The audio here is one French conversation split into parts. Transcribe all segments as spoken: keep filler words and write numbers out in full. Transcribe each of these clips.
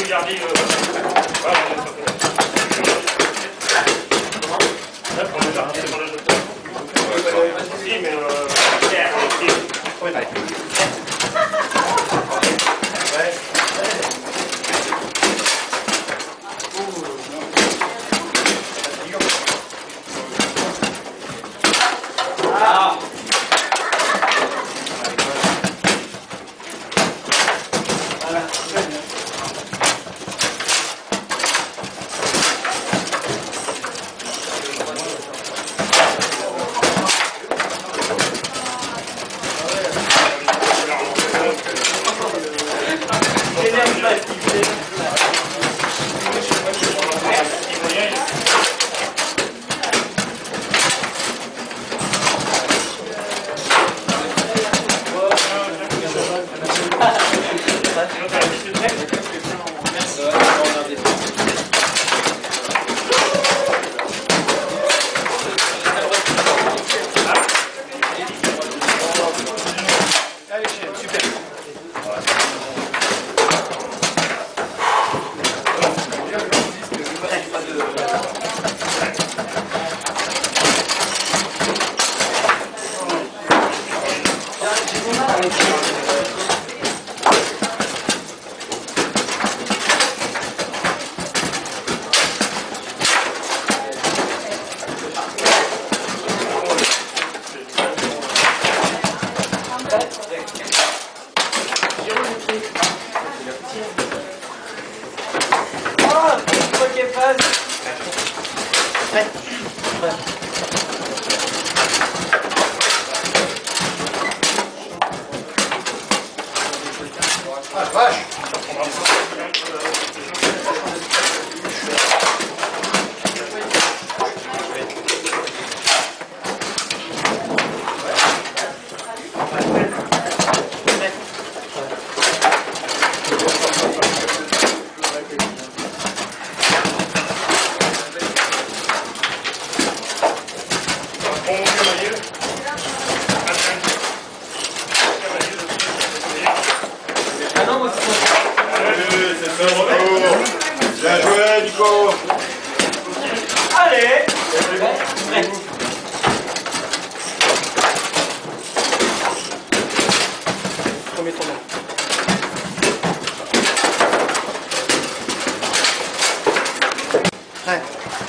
regarder. Euh... Voilà, on est là, pour le jardin, c'est pour le jeu. Si, mais euh... Ouais. Ah. Voilà. Bien joué, Nico. Allez. Premier tournoi. Ouais.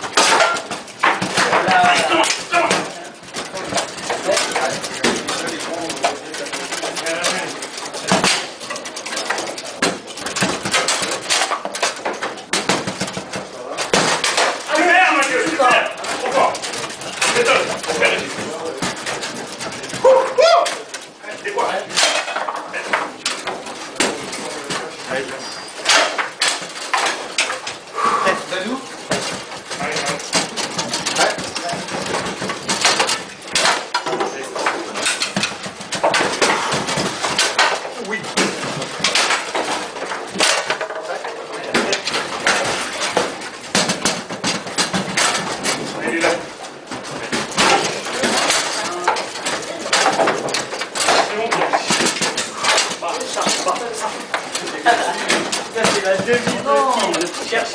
C'est la demi de chercher.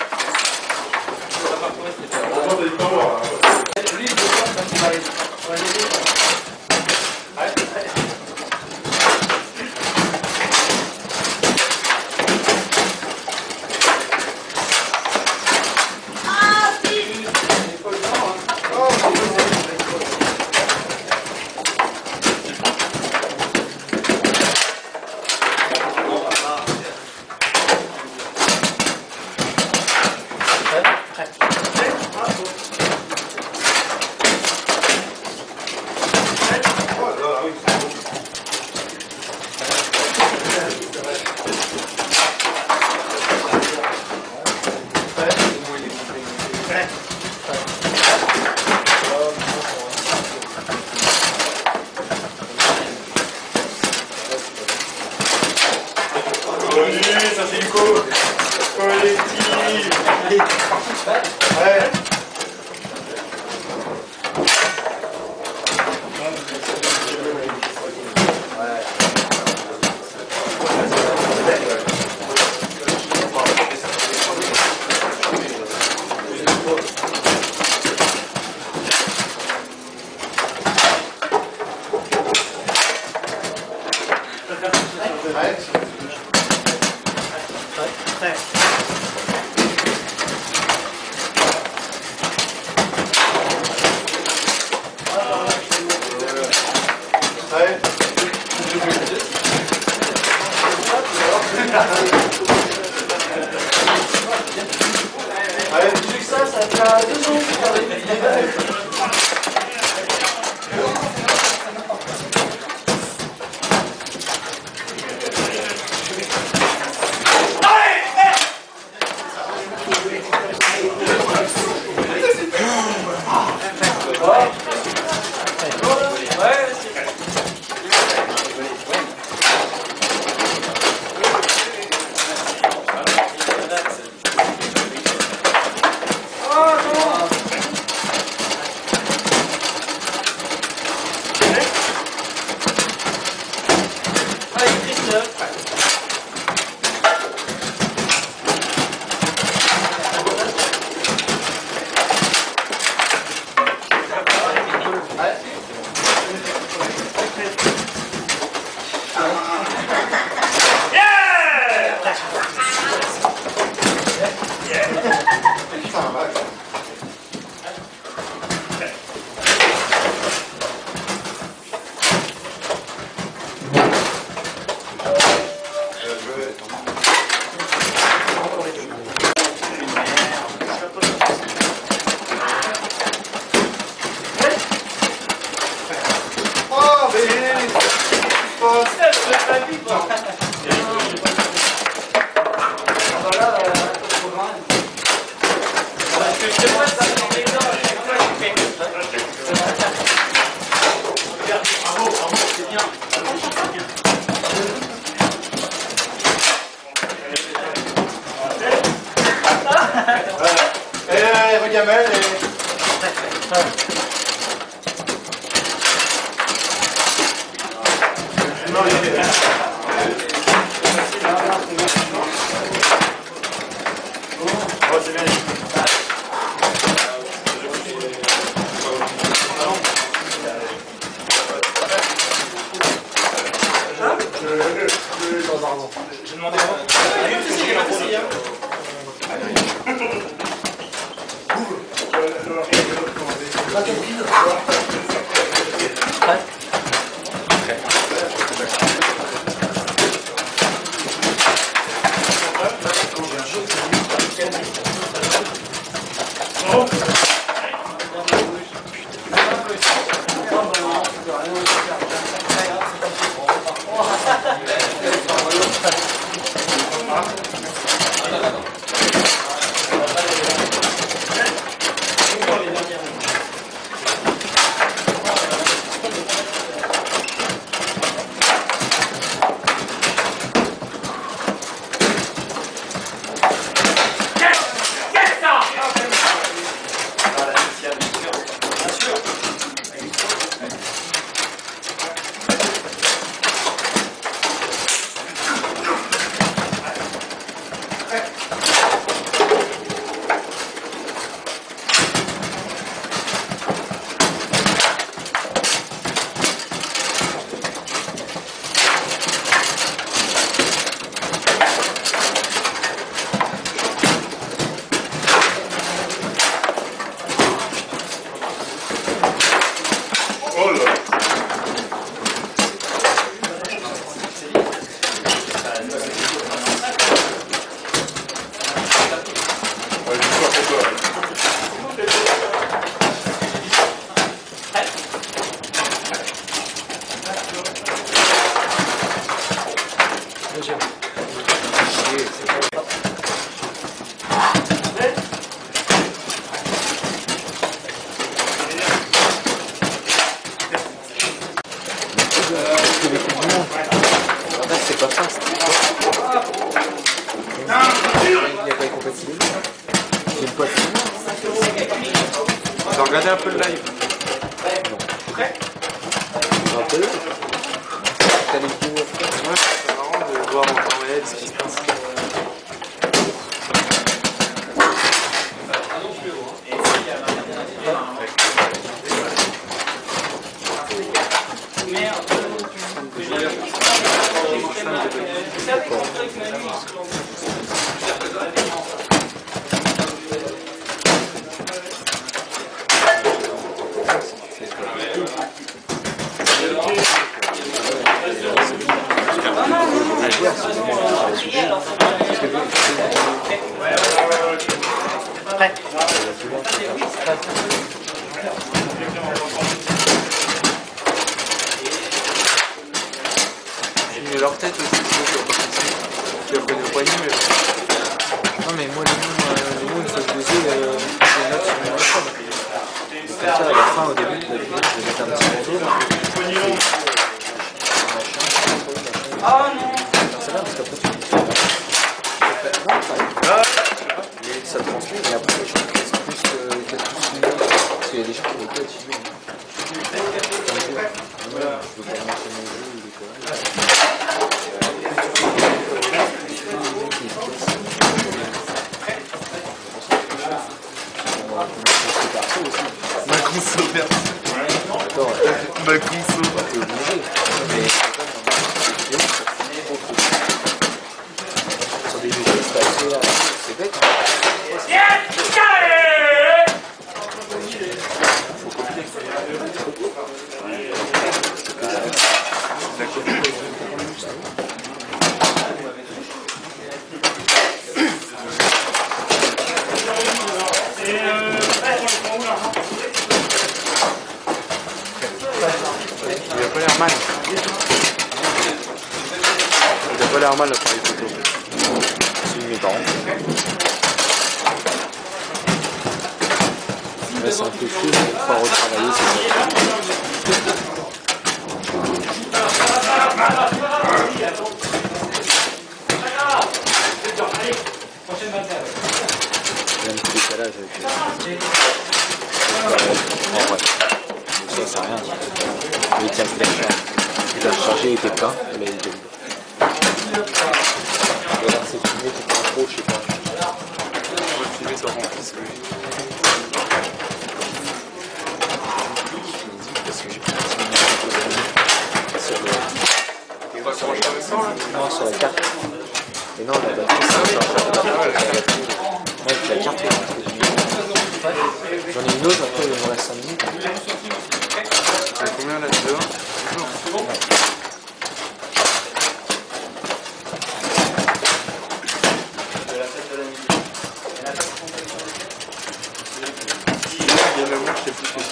Ça c'est Nico. Collectif. Ouais. Prêt. Prêt. Allez, plus que ça, ça fait deux secondes. Allez, regamelle et... Non, il est... Oh, c'est bien. J'ai demandé avant. C'est pas ça. Il n'y a pas de compatibilité. J'ai une poitrine. T'as regardé un peu le live? Non. Prêt? Un peu. T'as les vidéos après. Ouais, c'est marrant de voir en temps réel ce qui se passe. Merde. Mais leur tête aussi, tu vois, tu vas pas le poignet, mais... Non mais moi les noms, euh, les noms une fois que je les ai, euh, je les note sur mon téléphone. Comme ça, à la fin, au début de la vidéo, je vais mettre un petit bandeau là. Ah non. C'est là parce qu'après tu dis... Non, mais ça transmet, et après je trouve que c'est plus que qu'il y a tout filmé. Parce qu'il y a des gens qui ne veulent pas être filmés. Voilà, je veux pas lancer mon jeu, il est correct. Ma conso, merci. D'accord. Ma conso. T'es obligé. Mais sur des jeux, c'est assez... C'est bête. Faut copier. Il a pas l'air mal. Il a pas l'air mal l'appareil photo. C'est mes parents. Là c'est un peu fou, il faut retravailler c'est ça. Il y a un petit décalage avec les... En vrai. Ça c'est rien. Mais il tient le flash. Il a rechargé, il était plein. Et là il est vide. Et là c'est filmé, c'est pas trop, je sais pas. On va filmer ça rempli, c'est logique. Parce que j'ai pas sur le... On va commencer avec ça là. Non, sur la carte. Et non, la batterie, c'est ça. Ouais, puis la carte, là, j'en ai une autre, après il me reste cinq minutes. C'est combien là dedans? Il y a la mouche qui est plus petite.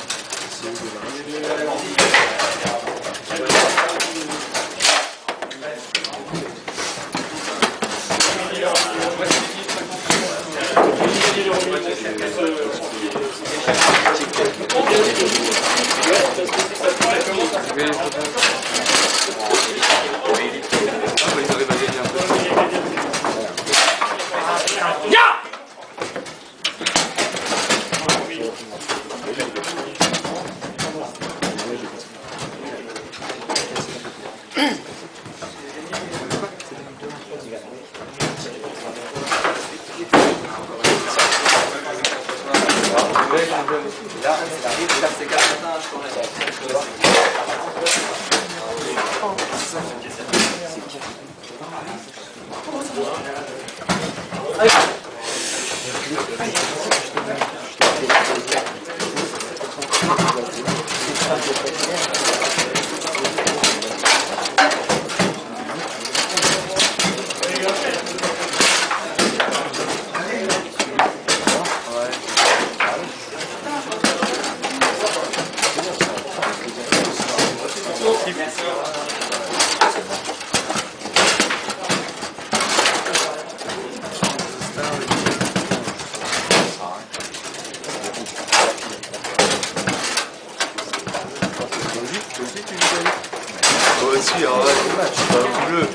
Moi aussi, alors là, tu veux.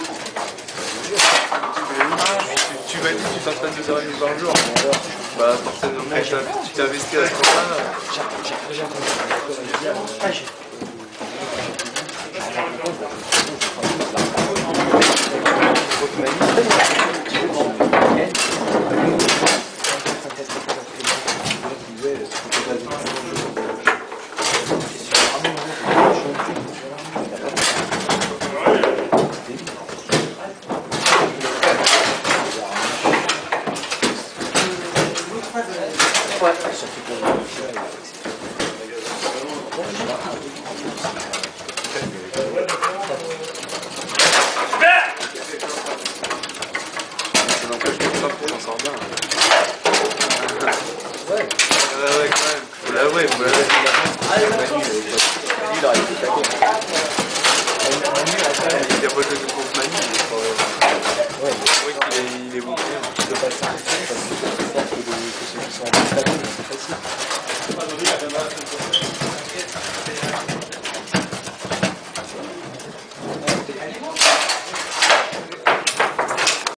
Tu, tu m'as dit que tu t'entraînes deux heures et demie par jour. Bah forcément, tu t'es investi à ce moment-là. Ça n'empêche que ça, on s'en sort bien. Ouais. Ouais, ouais. ouais, vous l'avez. Manu, il aurait été taqué. Il a pas joué de contre Manu, il est pas. Ouais, Oui, qu'il est, il est bon. tu peux pas le faire parce que tu peux faire que, les, que ceux qui sont en bas de tableau, mais c'est facile.